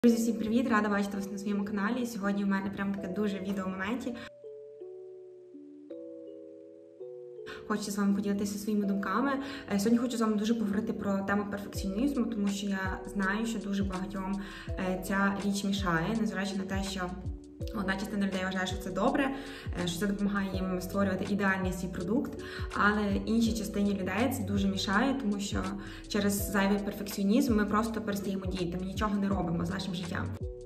Друзі, всім привіт! Рада бачити вас на своєму каналі. Сьогодні у мене прям таке дуже відео в моменті. Хочу з вами поділитися своїми думками. Сьогодні хочу з вами дуже поговорити про тему перфекціонізму, тому що я знаю, що дуже багатьом ця річ мішає, незважаючи на те, що одна частина людей вважає, що це добре, що це допомагає їм створювати ідеальний свій продукт, але іншій частині людей це дуже мішає, тому що через зайвий перфекціонізм ми просто перестаємо діяти, ми нічого не робимо з нашим життям.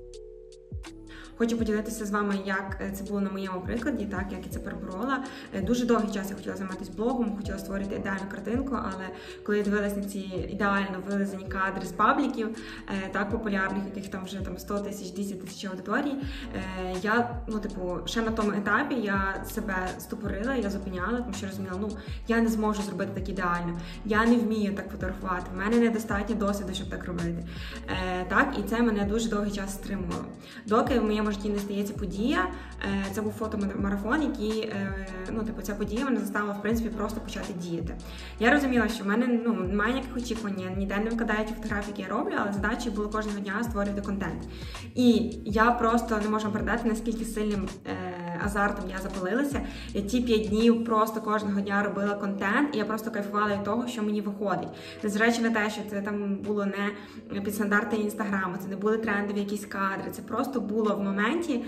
Хочу поділитися з вами, як це було на моєму прикладі, так, як я це переборола. Дуже довгий час я хотіла займатися блогом, хотіла створити ідеальну картинку, але коли я дивилась на ці ідеально вилизані кадри з пабліків, так популярних, яких там вже 100 тисяч, 10 тисяч аудиторій, я, ще на тому етапі я себе стопорила, я зупиняла, тому що розуміла, я не зможу зробити так ідеально, я не вмію так фотографувати, в мене недостатньо досвіду, щоб так робити. Так, і це мене дуже довгий час стримувало. Доки в моєму житті не стається подія, це був фотомарафон, який, ця подія мене заставила, в принципі, просто почати діяти. Я розуміла, що в мене, немає ніяких очікувань, ніде не викладаю ті фотографії, які я роблю, але задачі було кожного дня створювати контент. І я просто не можу передати, наскільки сильним азартом я запалилася. Я ті 5 днів просто кожного дня робила контент, і я просто кайфувала від того, що мені виходить. Незважаючи на те, що це там було не під стандарти інстаграму, це не були трендові якісь кадри, це просто було в моменті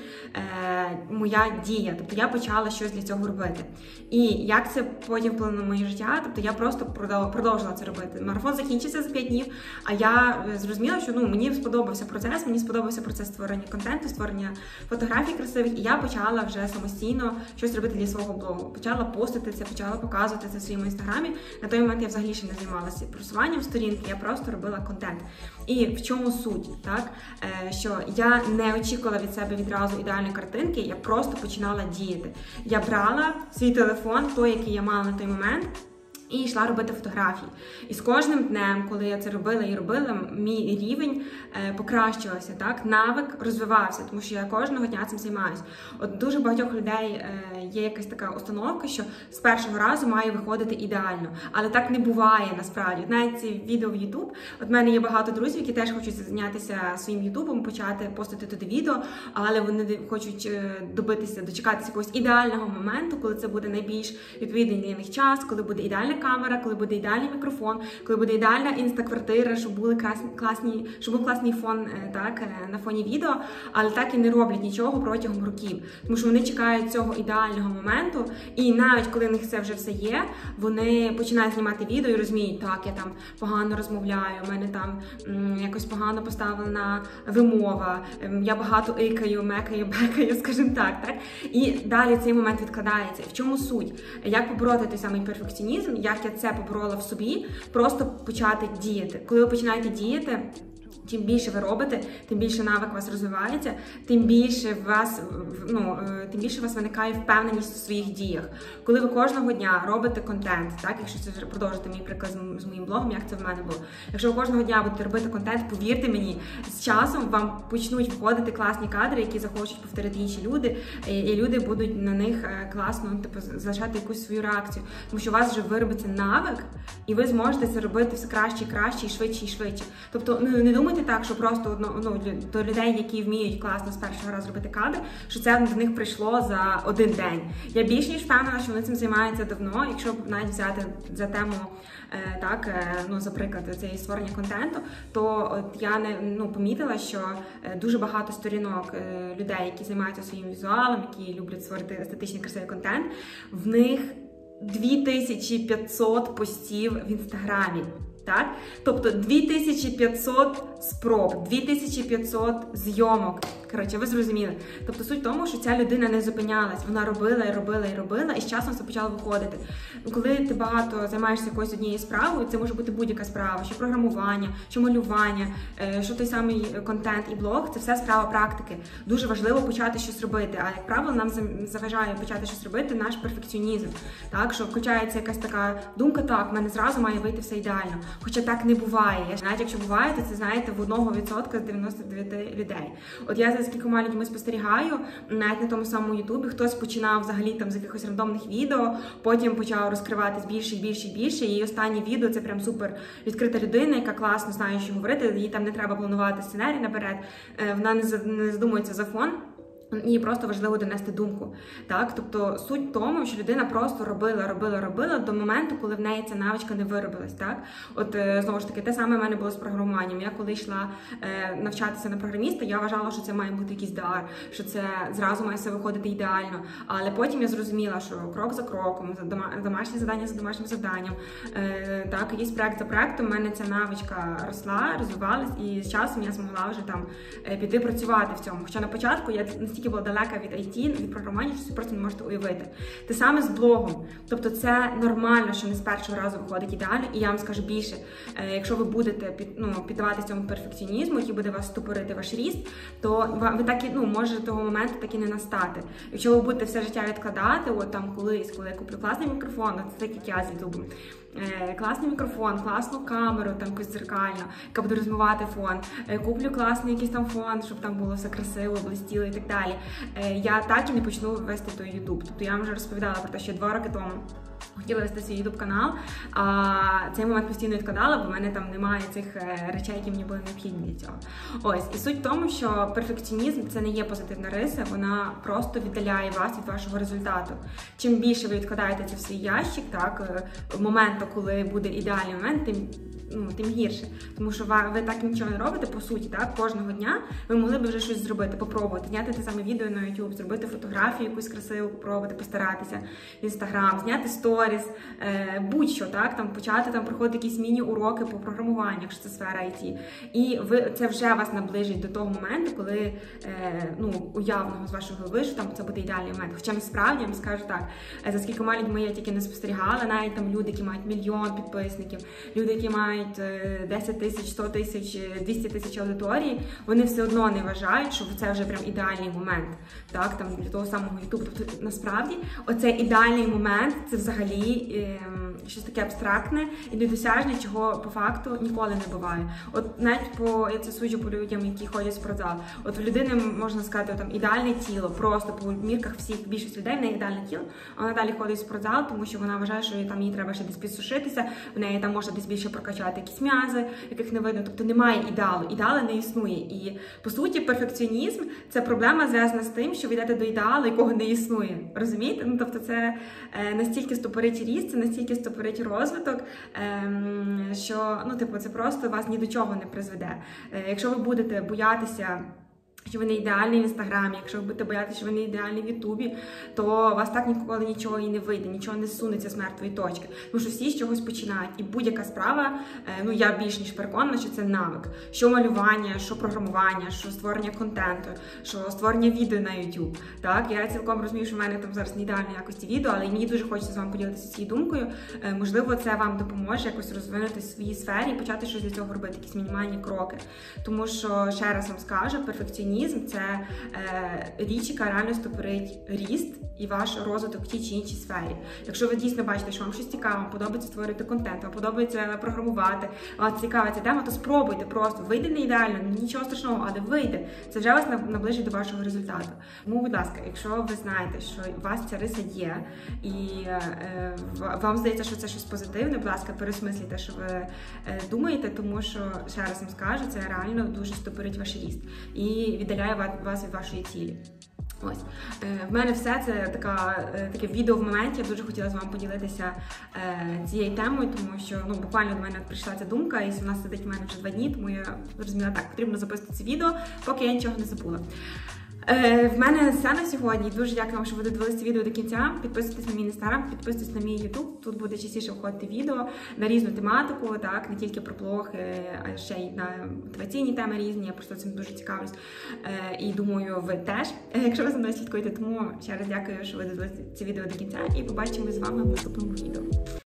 моя дія. Тобто я почала щось для цього робити. І як це потім вплинуло на моє життя, тобто я просто продовжила це робити. Марафон закінчився за 5 днів, а я зрозуміла, що мені сподобався процес, мені сподобався процес створення контенту, створення фотографій красивих, і я почала вже самостійно щось робити для свого блогу. Почала постити це, почала показувати це в своєму інстаграмі. На той момент я взагалі ще не займалася просуванням сторінки, я просто робила контент. І в чому суть, так? Що я не очікувала від себе відразу ідеальної картинки, я просто починала діяти. Я брала свій телефон, той, який я мала на той момент, і йшла робити фотографії. І з кожним днем, коли я це робила, мій рівень покращувався, так? Навик розвивався, тому що я кожного дня цим займаюся. От дуже багатьох людей є якась така установка, що з першого разу має виходити ідеально. Але так не буває насправді. Навіть ці відео в YouTube, от в мене є багато друзів, які теж хочуть зайнятися своїм ютубом, почати постити туди відео, але вони хочуть дочекатися якогось ідеального моменту, коли це буде найбільш відповідний для них час, коли буде ідеальна камера, коли буде ідеальний мікрофон, коли буде ідеальна інстаквартира, щоб був класний фон, так, на фоні відео, але так і не роблять нічого протягом років. Тому що вони чекають цього ідеального моменту, і навіть коли в них це вже все є, вони починають знімати відео і розуміють, так, я там погано розмовляю, у мене там якось погано поставлена вимова, я багато икаю, мекаю, бекаю, скажімо так. І далі цей момент відкладається. В чому суть? Як побороти той самий перфекціонізм? Як я це поборола в собі, просто почати діяти. Коли ви починаєте діяти, чим більше ви робите, тим більше навик у вас розвивається, тим більше у вас виникає впевненість у своїх діях. Коли ви кожного дня робите контент, так, якщо це продовжити мій приклад з моїм блогом, як це в мене було. Якщо ви кожного дня будете робити контент, повірте мені, з часом вам почнуть виходити класні кадри, які захочуть повторити інші люди, і люди будуть на них класно, залишати якусь свою реакцію. Тому що у вас вже виробиться навик, і ви зможете це робити все краще і краще, і швидше, і швидше. Тобто, не думайте так, що просто до людей, які вміють класно з першого разу робити кадр, що це до них прийшло за один день. Я більш ніж впевнена, що вони цим займаються давно, якщо навіть взяти за тему, за приклад цієї створення контенту, то от я помітила, що дуже багато сторінок людей, які займаються своїм візуалом, які люблять створити естетичний красивий контент, в них 2500 постів в інстаграмі. Так? Тобто 2500 спроб, 2500 зйомок. Коротше, ви зрозуміли. Тобто суть в тому, що ця людина не зупинялась, вона робила, і з часом це почало виходити. Коли ти багато займаєшся якоюсь однією справою, це може бути будь-яка справа, що програмування, що малювання, що той самий контент і блог, це все справа практики. Дуже важливо почати щось робити, а як правило, нам заважає почати щось робити наш перфекціонізм. Так, що включається якась така думка, так, в мене зразу має вийти все ідеально. Хоча так не буває. Навіть якщо буває, то це, знаєте, попадаєте в 1% з 99 людей. От я за скількома людьми спостерігаю, навіть на тому самому Ютубі, хтось починав взагалі там з якихось рандомних відео, потім почав розкриватись більше і більше і більше, і останнє відео це прям супер відкрита людина, яка класно знає, що говорити, їй там не треба планувати сценарій наперед, вона не задумується за фон. Їй просто важливо донести думку, так? Тобто суть в тому, що людина просто робила до моменту, коли в неї ця навичка не виробилась, так? От, знову ж таки, те саме в мене було з програмуванням. Я коли йшла навчатися на програміста, я вважала, що це має бути якийсь дар, що це зразу має все виходити ідеально. Але потім я зрозуміла, що крок за кроком, домашнє завдання за домашнім завданням, так, якийсь проект за проектом, в мене ця навичка росла, розвивалась, і з часом я змогла вже там піти працювати в цьому. Хоча на початку я настільки була далека від IT, від програмування, що ви просто не можете уявити. Те саме з блогом. Тобто це нормально, що не з першого разу виходить ідеально, і я вам скажу більше, якщо ви будете піддаватися цьому перфекціонізму, який буде вас стопорити ваш ріст, то ви так і, може того моменту так і не настати. Якщо ви будете все життя відкладати, от там колись, коли я куплю класний мікрофон, це так як я з Ютубом, класний мікрофон, класну камеру, там якусь дзеркальну, яка буде розмивати фон, куплю класний якийсь там фон, щоб там було все красиво, блистіло і так далі. Я так і не почну вести той Ютуб. Тобто я вам вже розповідала про те, що 2 роки тому хотіла вести свій ютуб-канал, а цей момент постійно відкладала, бо в мене там немає цих речей, які мені були необхідні для цього. Ось, і суть в тому, що перфекціонізм – це не є позитивна риса, вона просто віддаляє вас від вашого результату. Чим більше ви відкладаєте це в свій ящик, так, моменту, коли буде ідеальний момент, тим гірше. Тому що ви так нічого не робите, по суті, так, кожного дня ви могли б вже щось зробити, попробувати, зняти те саме відео на YouTube, зробити фотографію якусь красиву, попробувати, постаратися в Instagram, зняти сторіс, будь-що, так, там почати там проходити якісь міні-уроки по програмуванню, якщо це сфера IT. І це вже вас наближить до того моменту, коли, уявного з вашої голови, що там це буде ідеальний момент. Хоча насправді, я вам скажу так, за скількома людьми я тільки не спостерігала, навіть там люди, які мають 1 мільйон підписників, люди, які мають 10 тисяч, 100 тисяч, 200 тисяч аудиторії, вони все одно не вважають, що це вже прям ідеальний момент, так, там, для того самого YouTube. Тобто, насправді, оцей ідеальний момент, це взагалі щось таке абстрактне і недосяжне, чого по факту ніколи не буває. От навіть я це суджу по людям, які ходять в спортзал. От у людини, можна сказати, там ідеальне тіло, просто по мірках всіх, більшість людей, в неї ідеальне тіло, а вона далі ходить в спортзал, тому що вона вважає, що там їй треба ще десь підсушитися, в неї там може десь більше прокачати якісь м'язи, яких не видно. Тобто немає ідеалу, ідеалу не існує. І, по суті, перфекціонізм – це проблема зв'язана з тим, що ви йдете до ідеалу, якого не існує. Розумієте? Тобто це настільки стопорить ріст, це настільки стопорить розвиток, що, це просто вас ні до чого не призведе. Якщо ви будете боятися, що ви не ідеальний в Інстаграмі, якщо ви будете боятися, що ви не ідеальний в Ютубі, то у вас так ніколи нічого і не вийде, нічого не сунеться з мертвої точки. Тому що всі з чогось починають. І будь-яка справа, я більш ніж переконана, що це навик. Що малювання, що програмування, що створення контенту, що створення відео на YouTube. Так, я цілком розумію, що в мене там зараз не ідеальної якості відео, але мені дуже хочеться з вами поділитися цією думкою. Можливо, це вам допоможе якось розвинути в своїй сфері і почати щось для цього робити, якісь мінімальні кроки. Тому що, ще раз вам скажу, перфекціонізм – це річ, яка реально стопорить ріст і ваш розвиток в тій чи іншій сфері. Якщо ви дійсно бачите, що вам щось цікаве, вам подобається створити контент, вам подобається програмувати, вас цікава ця тема, то спробуйте просто. Вийде не ідеально, нічого страшного, але вийде. Це вже вас наближить до вашого результату. Тому, будь ласка, якщо ви знаєте, що у вас ця риса є, і вам здається, що це щось позитивне, будь ласка, переосмислюйте, що ви думаєте, тому що, ще раз вам скажу, це реально дуже стопорить ваш ріст і віддаляє вас від вашої цілі. Ось. В мене все, це таке відео в моменті. Я дуже хотіла з вами поділитися цією темою, тому що буквально до мене прийшла ця думка, і вона сидить в мене вже 2 дні, тому я зрозуміла, так, потрібно записати це відео, поки я нічого не забула. В мене все на сьогодні. Дуже дякую вам, що ви додивилися відео до кінця. Підписуйтесь на мій інстаграм, підписуйтесь на мій ютуб. Тут буде частіше виходити відео на різну тематику, так, не тільки про блог, а ще й на мотиваційні теми різні. Я просто цим дуже цікавлюсь. І думаю, ви теж, якщо ви за мною слідкуєте. Тому ще раз дякую, що ви додивилися це відео до кінця. І побачимось з вами в наступному відео.